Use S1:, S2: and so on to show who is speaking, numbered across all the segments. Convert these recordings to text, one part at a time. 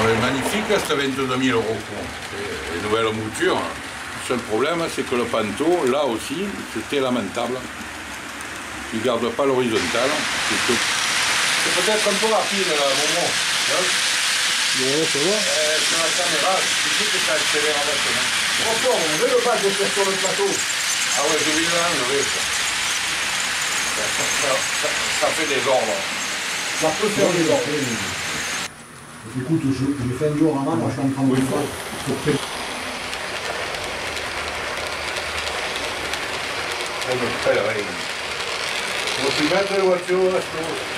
S1: Elle est magnifique, c'est 22 000 €. C'est une nouvelle mouture. Le seul problème, c'est que le panto, là aussi, c'était lamentable. Il ne garde pas l'horizontale. C'est peut-être un peu rapide, là, Momo.
S2: Ouais, ça va.
S1: Sur la caméra, tu sais que ça accélère vachement.
S2: Franchement, on veut le pas de faire sur le plateau.
S1: Ah ouais, j'ai oublié de l'enlever. Ça fait des ordres.
S2: Ça peut faire des ordres. Écoute, j'ai fait un diorama, moi je suis en train de faire.
S1: Faut tu mettre les voitures, là,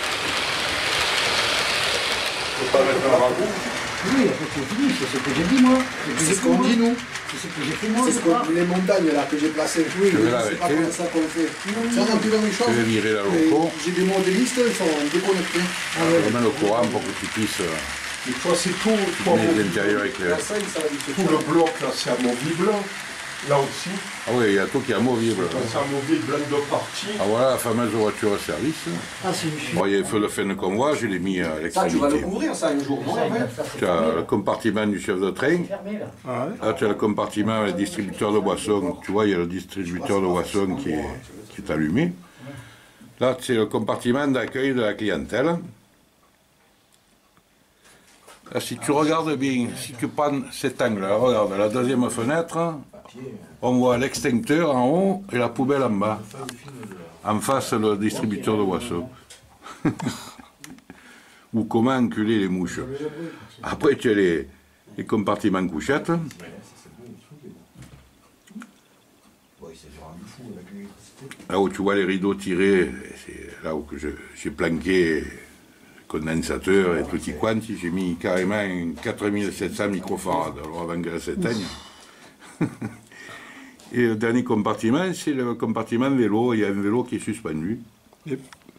S1: faut pas mettre un ragoût.
S2: Oui, c'est fini, c'est ce que j'ai dit moi.
S3: C'est ce qu'on dit nous.
S2: C'est ce que j'ai fait moi.
S3: C'est les montagnes là que j'ai placées.
S2: Oui,
S3: c'est pas comme ça qu'on fait. Ça, on dit la même chose.
S1: Je vais virer la loco.
S3: J'ai des modélistes, ils sont déconnectés.
S1: Je mets le courant pour que tu puisses
S4: Mais toi, c'est tout.
S1: mettre l'intérieur éclairé.
S4: Tout le bloc là, c'est amovible. Là aussi.
S1: Ah oui, il y a tout qui est amovible.
S4: C'est amovible en deux parties.
S1: Ah voilà la fameuse voiture de service.
S2: Ah, c'est une
S1: Bon, il y a le feu de fin de convoi, je l'ai mis à
S3: Ça, tu vas le
S1: l'extrémité.
S3: couvrir ça un jour, non après
S1: Tu as le compartiment du chef de train.
S2: fermé là.
S4: Ah ouais.
S1: Là, tu as le compartiment avec le distributeur de boissons. Tu vois, il y a le distributeur de boissons qui est allumé. Là, c'est le compartiment d'accueil de la clientèle. Là, si tu regardes bien, si tu prends cet angle-là, regarde, la deuxième fenêtre, on voit l'extincteur en haut et la poubelle en bas. En face, le distributeur de boissons. Ou comment enculer les mouches. Après, tu as les compartiments couchettes. Là où tu vois les rideaux tirés, c'est là où j'ai planqué le condensateur et le petit quanti, j'ai mis carrément 4700 microfarades, alors avant qu'elle s'éteigne. Et le dernier compartiment, c'est le compartiment vélo, il y a un vélo qui est suspendu.
S4: Yep.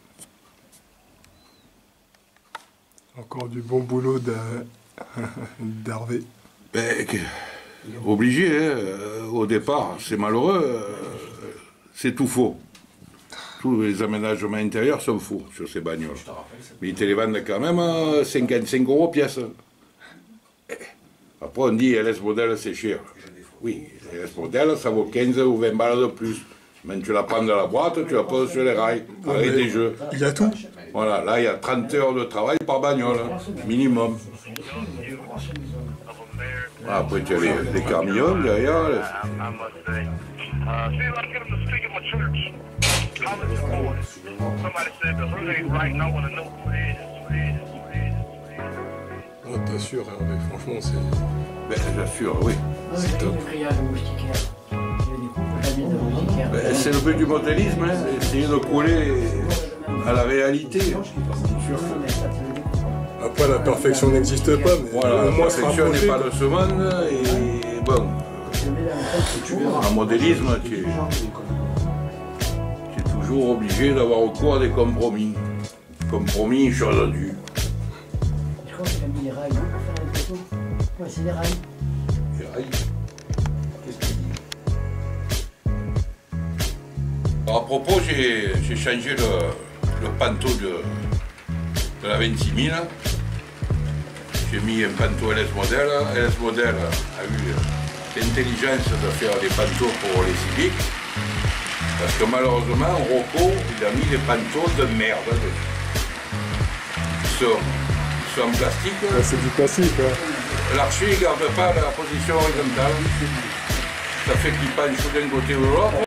S4: Encore du bon boulot d'Hervé.
S1: Ben, obligé, hein, au départ, c'est malheureux, c'est tout faux. Tous les aménagements intérieurs sont faux sur ces bagnoles. Mais ils te les vendent quand même à 55 € pièce. Après on dit LS modèle c'est cher. Oui, LS modèle ça vaut 15 ou 20 balles de plus. Mais tu la prends de la boîte, tu la poses sur les rails, avec des jeux.
S4: Il y a tout.
S1: Voilà, là il y a 30 heures de travail par bagnole, minimum. Après tu as les camions derrière.
S4: Oh, t'assures, Hervé, franchement, c'est...
S1: Ben, j'assure, oui.
S2: C'est top.
S1: Ben, c'est le but du modélisme, hein, essayer de coller à la réalité.
S4: Après, la perfection n'existe pas, mais
S1: Voilà,
S4: au
S1: la
S4: moins se
S1: perfection n'est
S4: rapprocher.
S1: pas de ce monde, et bon, en modélisme, tu es toujours obligé d'avoir recours à des compromis. Compromis, chose due.
S2: Je crois qu'il a mis les rails pour faire les photos. Ouais, c'est les rails.
S1: Les rails. Qu'est-ce qu'il dit? Alors, à propos, j'ai changé le panto de la 26 000. J'ai mis un panto LS Model. LS Model a eu l'intelligence de faire des pantos pour les civiques. Parce que malheureusement, Rocco, il a mis des pantos de merde dessus. Ils sont en plastique.
S4: Ouais, c'est du plastique, hein.
S1: L'archer ne garde pas la position horizontale. Ça fait qu'il penche d'un côté ou de l'autre.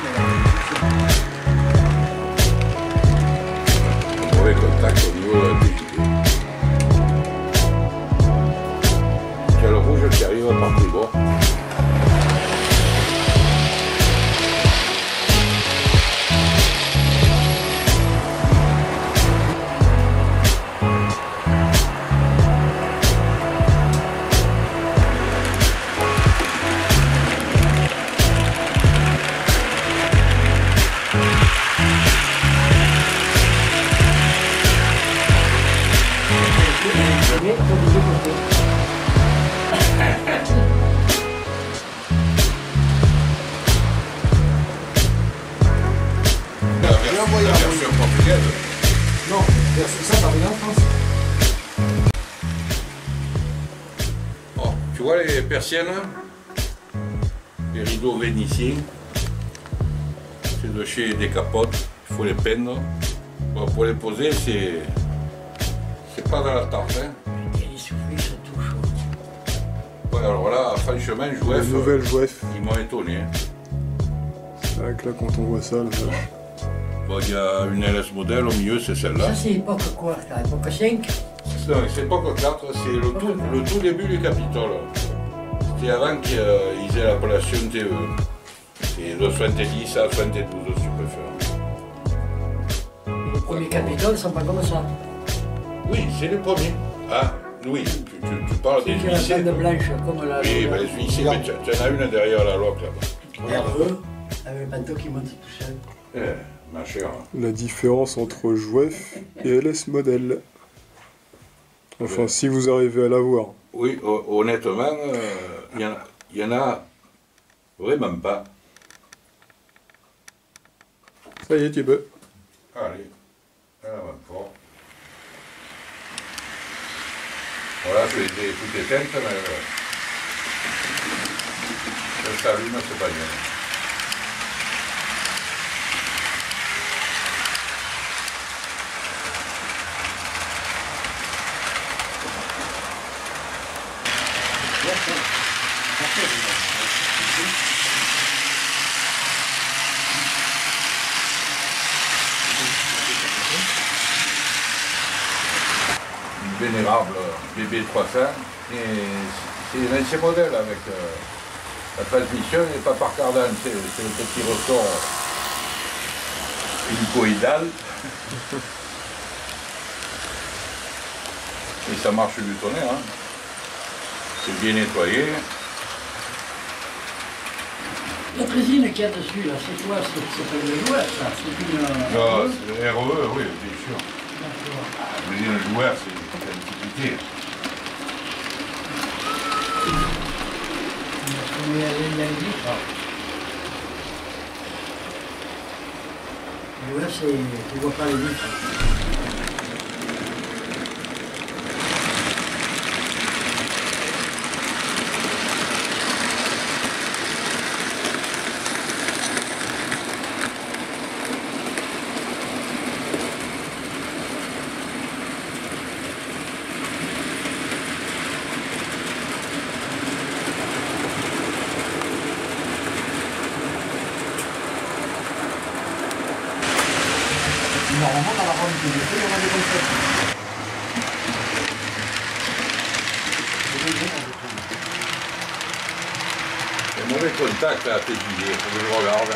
S1: Mauvais contact au niveau de la TJP. Il y a le rouge qui arrive par tous les bords. La version portugaise.
S3: Non, ça, ça vient en France.
S1: Tu vois les persiennes, les rideaux vénitiens, c'est de chez Décapote, il faut les peindre. Bon, pour les poser, c'est pas dans la tarte. Hein.
S5: Et les soufflés sont tout chauds.
S1: Ouais, alors là, franchement,
S6: La
S1: Jouef,
S6: nouvelle Jouef.
S1: ils m'ont étonné. Hein.
S6: C'est vrai que là, quand on voit ça, là,
S1: Bon, il y a une LS modèle au milieu, c'est celle-là.
S5: Ça, c'est époque quoi? Ça, époque 5?
S1: Non, c'est pas que 4, c'est le tout début du Capitole. C'était avant qu'ils aient l'appellation TE. C'est de 70 à 72, si tu préfères.
S5: Les premiers Capitoles sont pas comme ça.
S1: Oui, c'est les premiers. Ah, oui, tu parles des
S5: C'est la
S1: huissiers.
S5: bande blanche, comme la.
S1: Oui, ben, les huissiers, mais tu en as une derrière la loque là-bas.
S5: Regarde-eux, avec le panneau qui monte tout seul.
S1: Ma chère.
S6: la différence entre Jouef et LS Model. Enfin,
S1: Ouais.
S6: si vous arrivez à la voir.
S1: Oui, honnêtement, il y en a vraiment pas.
S6: Ça y est, tu peux.
S1: Allez, elle va fort. Voilà, je les ai toutes éteintes, mais ça s'allume, c'est pas bien. Une vénérable BB300, et c'est un ancien modèle avec la transmission n'est pas par cardane, c'est le petit ressort hélicoïdal. Et ça marche du tonnerre, hein. C'est bien nettoyé.
S5: La trésine qu'il y a dessus, là, c'est quoi? C'est pas une joueur, ça? C'est une.
S1: Non, c'est le RE, oui, bien sûr.
S5: D'accord.
S1: Je veux dire, le joueur, c'est l'antiquité.
S5: On est allé il y a une vitre. Le joueur, c'est. Tu vois pas les vitres.
S3: Normalement, dans la ronde que j'ai fait, il y en avait comme ça.
S1: C'est un mauvais contact à tes billets, faut que je regarde.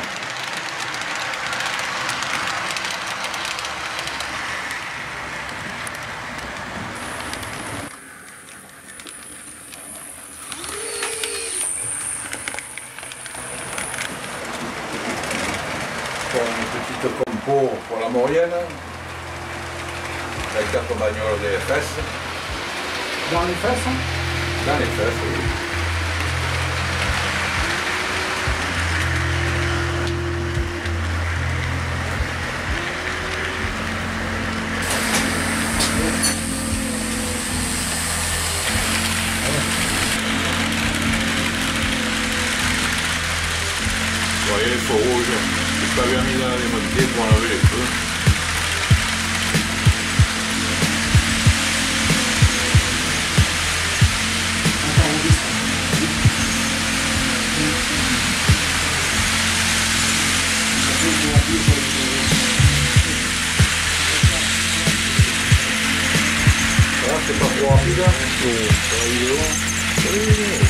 S1: Pour une petite compo pour la Maurienne, la carte bagnole des fesses,
S3: Dans les fesses, hein.
S1: dans les fesses, oui. Vous voyez, le feu rouge, j'ai pas bien mis dans les montées pour enlever les feux. Voilà, c'est pas trop rapide, hein. Sur la vidéo. Oui.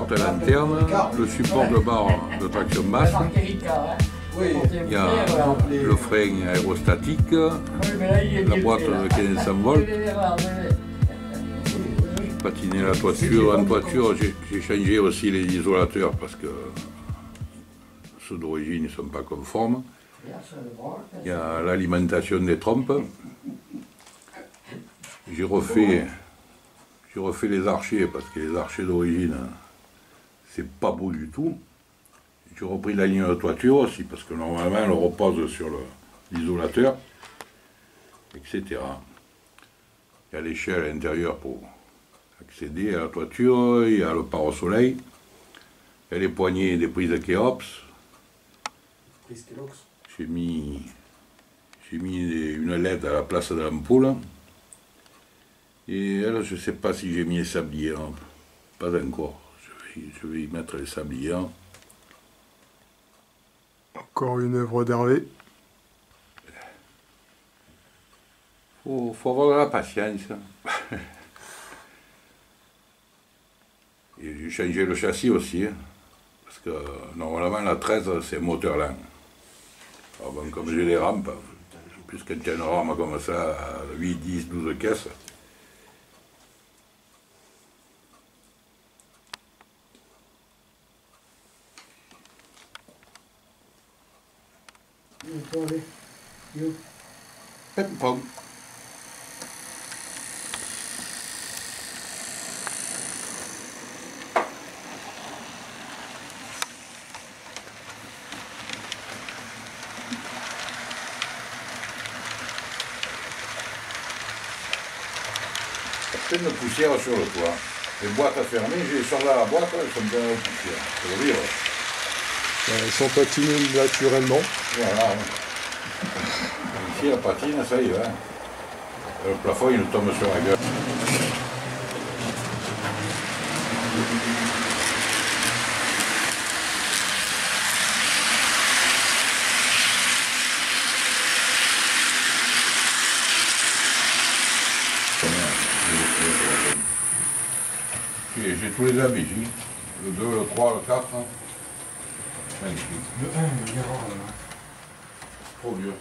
S1: porte lanterne, le support de barre de traction basse, il y a le frein aérostatique, la boîte de 1500 volts, patiner la toiture. En toiture, j'ai changé aussi les isolateurs parce que ceux d'origine ne sont pas conformes. Il y a l'alimentation des trompes. J'ai refait les archets parce que les archets d'origine, c'est pas beau du tout. J'ai repris la ligne de toiture aussi parce que normalement elle repose sur l'isolateur, etc. Il y a l'échelle à l'intérieur pour accéder à la toiture, il y a le pare-soleil, il y a les poignées des prises Keops. J'ai mis une LED à la place de l'ampoule. Et elle, je ne sais pas si j'ai mis les sabliers, hein. Pas encore. Je vais y mettre les sabliers.
S6: Encore une œuvre d'Hervé.
S1: Faut avoir de la patience. Et j'ai changé le châssis aussi, hein, parce que normalement la 13 c'est moteur lent. Alors bon, comme j'ai les rampes, plus quand il y a une rampe comme ça, à 8, 10, 12 caisses, ping-pong. Plein de poussière sur le toit. Les boîtes à fermer, j'ai sorti la boîte, elles sont pleines de poussière. Ça veut dire.
S6: Elles sont patinées naturellement.
S1: Voilà. Ici, la patine, ça y va. Le plafond, il nous tombe sur la gueule. J'ai tous les habits, le 2, le 3, le 4. Magnifique.
S2: Le 1, il y aura.
S1: Trop dur.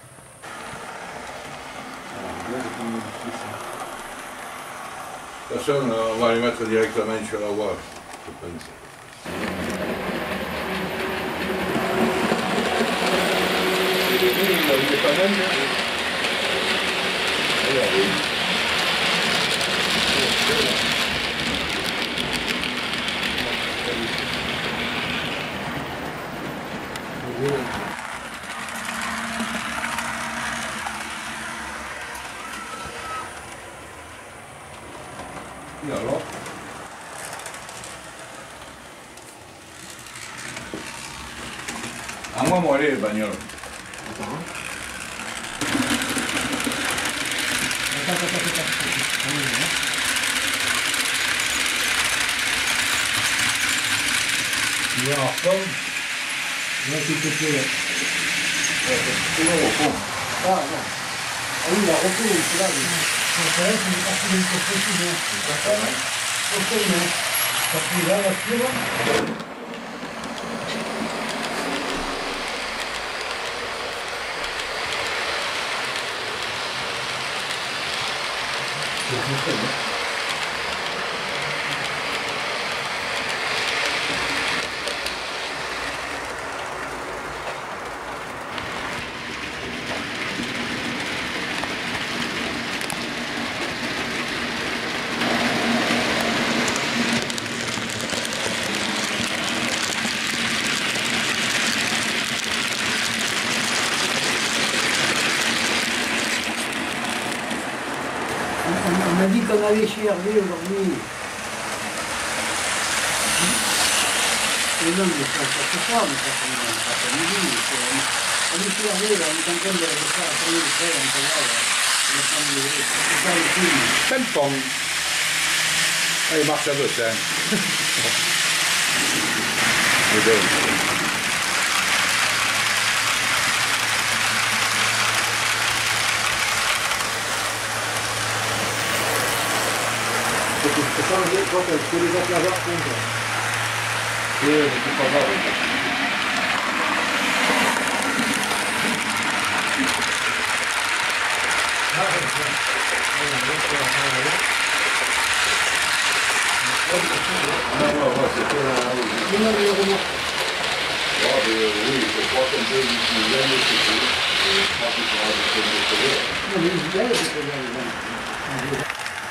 S1: De toute façon, on va les mettre directement sur la voie, je pense. Il est pas mal, Et alors? À moi, aller, les bagnoles.
S2: Tu vois, alors, comme, là, s'il te plaît.
S1: C'est le repos.
S2: Ah, non. Ah oui, la repos, c'est là. C'est vrai qu'il est parti d'une précision. Totalement. Parce que là, la pire.
S5: On m'a dit qu'on allait chez Hervé aujourd'hui. Et non, mais ça se fait, mais ça fait midi. On est chez Hervé, là, on est en train de faire tourner le frère, on peut voir, c'est ça le film.
S1: Ping-pong. Allez, marche à deux, tiens. C'est bien.
S2: C'est changer quand les éclaireurs comptent.
S1: C'est pas grave. Oui, je crois qu'on peut l'utiliser, mais c'est tout. Je crois qu'il faudra le trouver.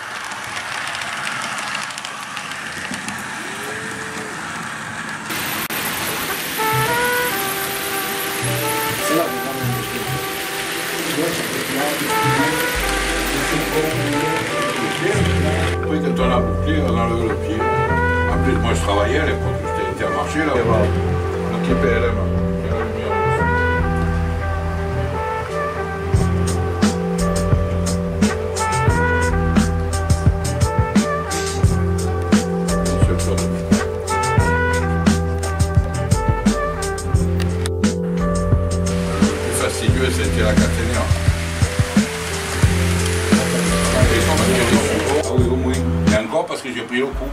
S1: Oui, quand on a bouclé, on a levé le pied. En plus, moi je travaillais à l'époque, j'étais Intermarché là-bas. Un petit PLM. C'était la caténaire. Ah oui, au moins. Et encore parce que j'ai pris le coup.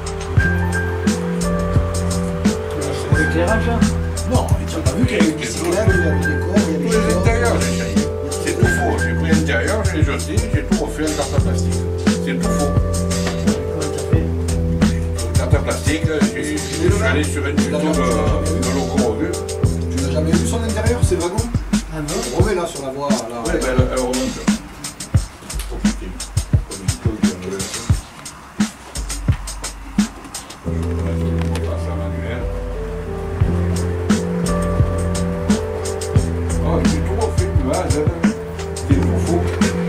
S5: C'est l'éclairage, hein? Non, tu n'as pas vu qu'il y avait des cyclables, il y avait des corps, il y avait des
S1: Les intérieurs, j'ai changé. C'est tout faux. J'ai pris l'intérieur, je l'ai jeté, j'ai tout refait en carte à plastique. C'est tout faux.
S5: Comment tu as fait?
S1: En carte à plastique, je suis allé sur une tuto de loco revue.
S3: Tu n'as jamais vu son intérieur, ces wagons?
S5: Ah non?
S3: Remets là sur la voie. Là.
S1: Ouais, ben elle remonte. Oh putain. Comme une colle qui en relève. Je vais mettre le mot passe à manuel. Oh, j'ai tout refait, tu vois, c'est tout faux.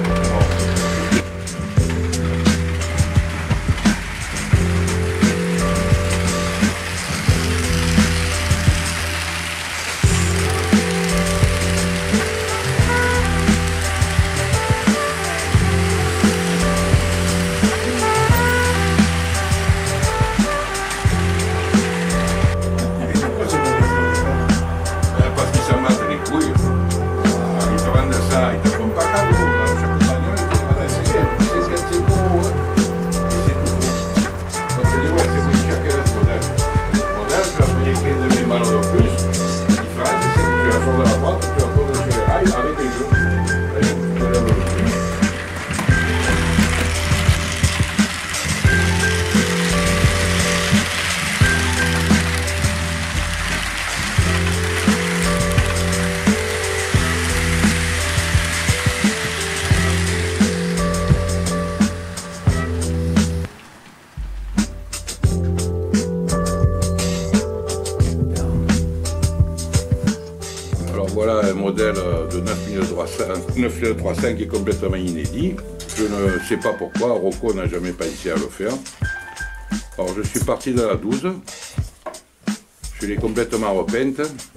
S1: Parce qu'ils s'en battent les couilles. Ils te vendent ça, ils te font pas cadeau. Chaque bagnole, ils te vendent c'est beau. C'est tout faux. Donc je dis, ouais, c'est plus cher que ce modèle. Le modèle, tu vas payer 15 000 balles de plus. La différence, c'est que tu la sors de la boîte, tu la poses sur les rails avec les jeux. Tu lèves le prix. Alors voilà un modèle de 9305 qui est complètement inédit. Je ne sais pas pourquoi, Rocco n'a jamais pensé à le faire. Alors je suis parti de la 12. Je l'ai complètement repeinte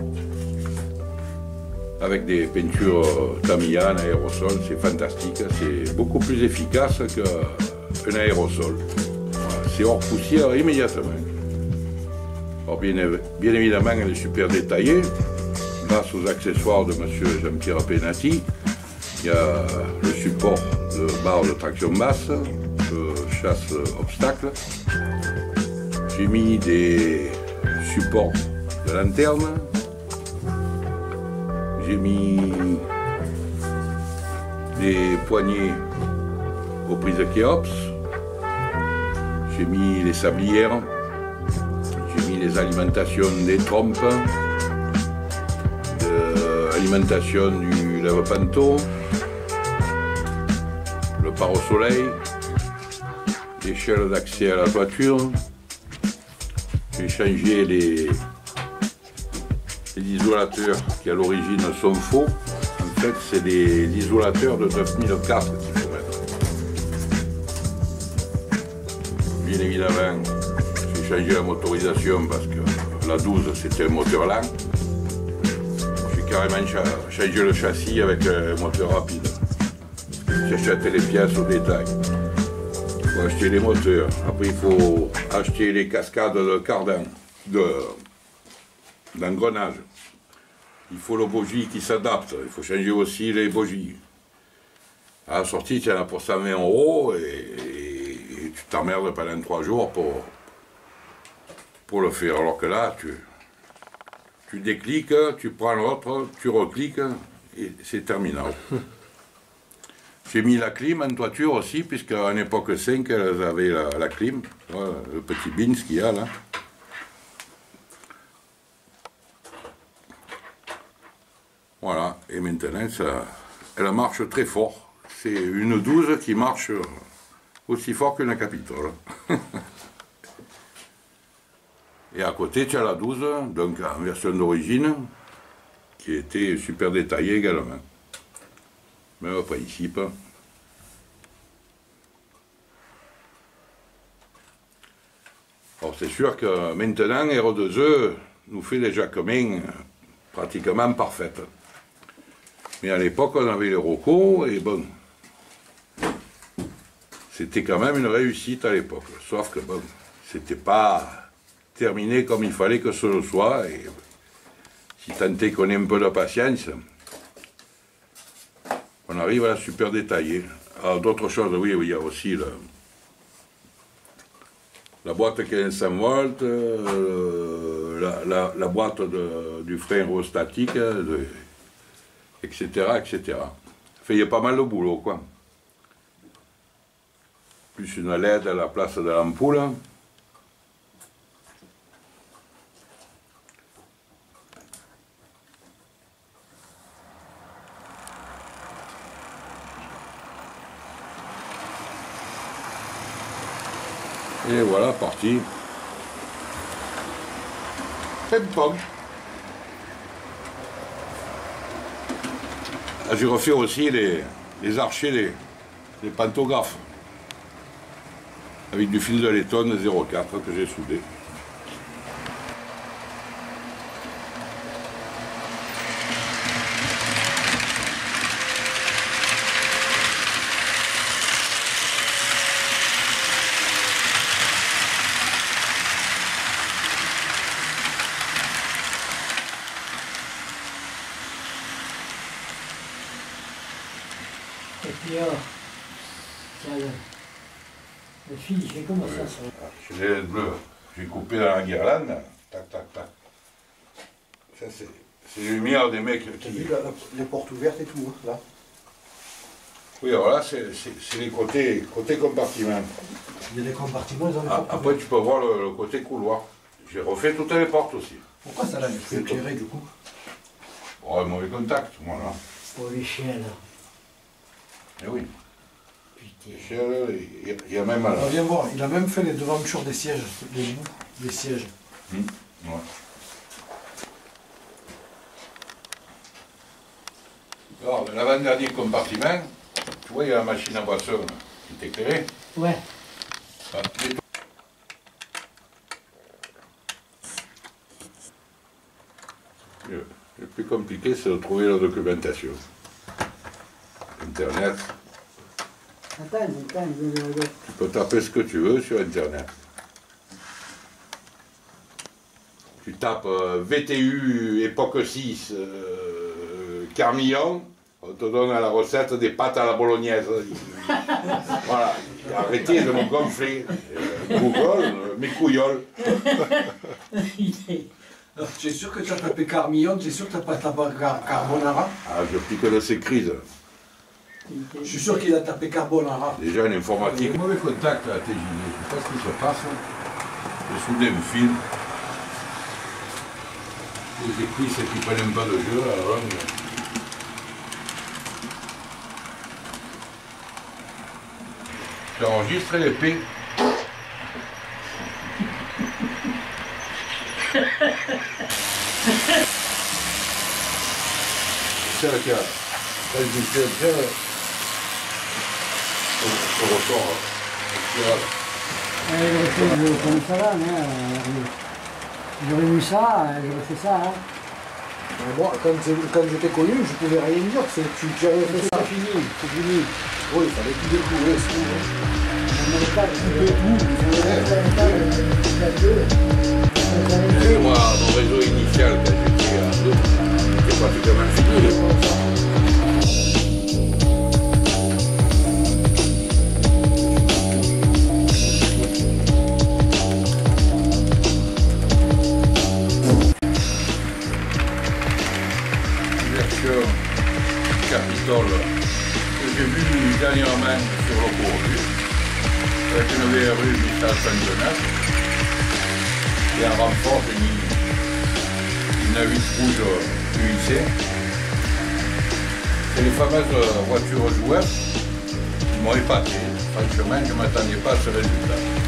S1: avec des peintures Tamiya en aérosol. C'est fantastique, c'est beaucoup plus efficace qu'un aérosol. Voilà, c'est hors poussière immédiatement. Alors bien évidemment, elle est super détaillée. Grâce aux accessoires de M. Jean-Pierre Penati, il y a le support de barre de traction basse, de chasse obstacle. J'ai mis des supports de lanterne. J'ai mis des poignées aux prises Kéops. J'ai mis les sablières. J'ai mis les alimentations des trompes. Alimentation du lave-panneau, le pare-soleil, l'échelle d'accès à la toiture. J'ai changé les isolateurs qui à l'origine sont faux. En fait, c'est des isolateurs de 9004 qu'il faut mettre. Bien évidemment, j'ai changé la motorisation parce que la 12 c'était un moteur lent. Carrément changer le châssis avec un moteur rapide. J'achète les pièces au détail. Il faut acheter les moteurs. Après, il faut acheter les cascades de cardan, d'engrenage. Il faut le bogie qui s'adapte. Il faut changer aussi les bogies. À la sortie, tu en as pour 120 € et tu t'emmerdes pendant 3 jours pour le faire. Alors que là, tu décliques, tu prends l'autre, tu recliques et c'est terminal. J'ai mis la clim en toiture aussi, puisqu'à une époque 5, elles avaient la clim, voilà, le petit bins qu'il y a là. Voilà, et maintenant, elle marche très fort. C'est une 12 qui marche aussi fort qu'une Capitole. Et à côté, tu as la 12, donc en version d'origine, qui était super détaillée également. Mais on va pas ici, pas. Alors c'est sûr que maintenant, R2E nous fait des jacquemins pratiquement parfaites. Mais à l'époque, on avait les Rocco, et bon, c'était quand même une réussite à l'époque. Sauf que bon, c'était pas terminé comme il fallait que ce le soit, et si tant est qu'on ait un peu de patience, on arrive à la super détailler. Alors d'autres choses, oui, il y a aussi la boîte 1500 volts, la boîte du frein aérostatique, etc., etc. Enfin, il y a pas mal de boulot, quoi. Plus une LED à la place de l'ampoule. Et voilà, parti. Ping-pong. Ah, j'ai refait aussi les archers, les pantographes. Avec du fil de laiton 0,4 que j'ai soudé.
S2: Et puis, tiens, le fil, il fait comme ça.
S1: J'ai les LED bleues. J'ai coupé dans la guirlande. Tac, tac, tac. Ça, c'est les lumières des mecs
S3: T'as
S1: qui...
S3: vu les portes ouvertes et tout, hein, là.
S1: Oui, alors là, c'est les côtés compartiments.
S3: Il y a des compartiments, ils ont des
S1: Ah,
S3: portes
S1: après,
S3: ouvertes.
S1: tu peux voir le côté couloir. J'ai refait toutes les portes aussi.
S3: Pourquoi ça là, il faut éclairer du coup?
S1: Oh, un mauvais contact, voilà.
S2: Pour les chiens, là.
S1: Eh oui.
S2: Putain.
S1: Il y a même...
S3: On vient voir, il a même fait les devantures des sièges, les bouts des sièges.
S1: Ouais. Alors, l'avant-dernier compartiment, tu vois, il y a la machine à boisson là, qui est éclairée.
S2: Ouais.
S1: Ah, le plus compliqué, c'est de trouver la documentation. Internet.
S2: Attends,
S1: Tu peux taper ce que tu veux sur Internet. Tu tapes VTU époque 6 Carmillon, on te donne la recette des pâtes à la bolognaise. Voilà, arrêtez de me gonfler. Google, mes couilloles.
S3: Tu es sûr que tu as tapé Carmillon, tu es sûr que tu n'as pas tapé Carbonara?
S1: Ah, je pique de ces crises.
S3: Je suis sûr qu'il a tapé Carbonara.
S1: Déjà, en informatique. Mauvais contact à TJV, je ne sais pas ce qui se passe. J'ai soudé un fil. Les éclisses qui prennent pas de jeu à la longue. J'ai enregistré l'épée. C'est ça qui a. Quand je fais un peu, on ressort.
S2: Comme ça va, hein. J'aurais vu ça, j'aurais fait ça. Hein.
S3: Moi, quand je t'ai connu, je pouvais rien dire. Tu avais fait ça.
S2: C'est fini, c'est fini.
S3: Oui, il fallait tout découvrir.
S1: Moi, mon réseau initial, quand j'étais à 2, c'était pratiquement fini. chemin sur le cours avec une VRU 1159 et un renfort, j'ai mis une A8 rouge UIC. C'est les fameuses voitures joueurs qui m'ont épaté. Franchement, je ne m'attendais pas à ce résultat.